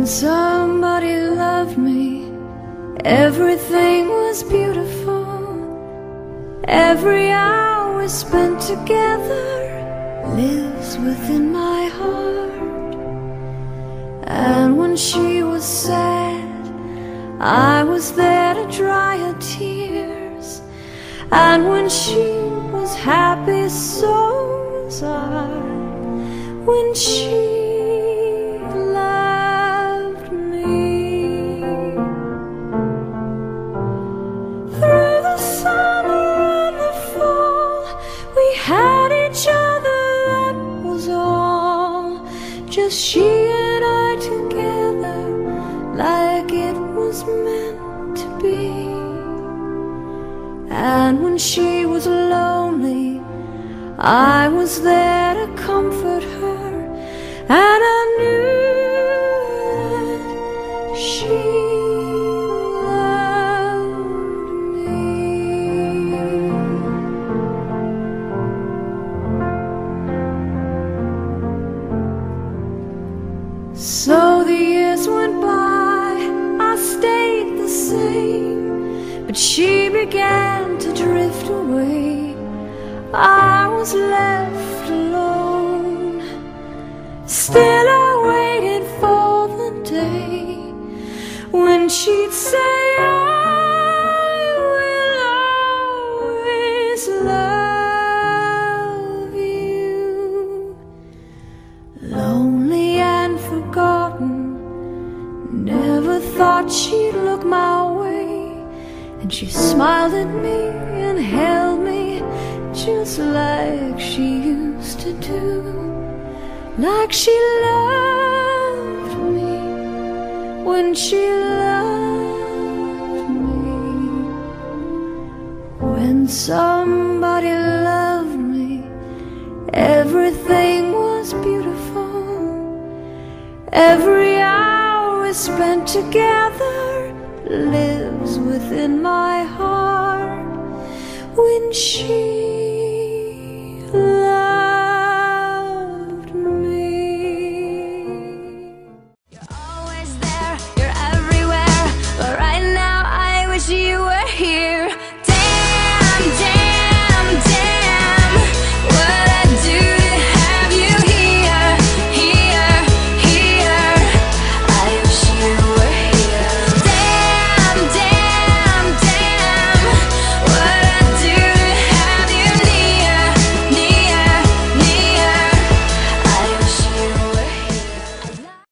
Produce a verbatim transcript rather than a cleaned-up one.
somebody loved me, everything was beautiful. Every hour spent together lives within my heart. And when she was sad, I was there to dry her tears. And when she was happy, so was I. When she loved me, through the summer and the fall, we had each other, that was all. Just she and I together, like it was meant to be. And when she was lonely, I was there to comfort her. And I knew that she loved me. So the years went by, I stayed the same, but she began to drift away. I was left alone. Still I waited for the day when she'd say, I will always love you. Lonely and forgotten, never thought she'd look my way. And she smiled at me and held me just like she used to do. Like she loved me when she loved me. When somebody loved me, everything was beautiful. Every hour spent together lives within my heart. When she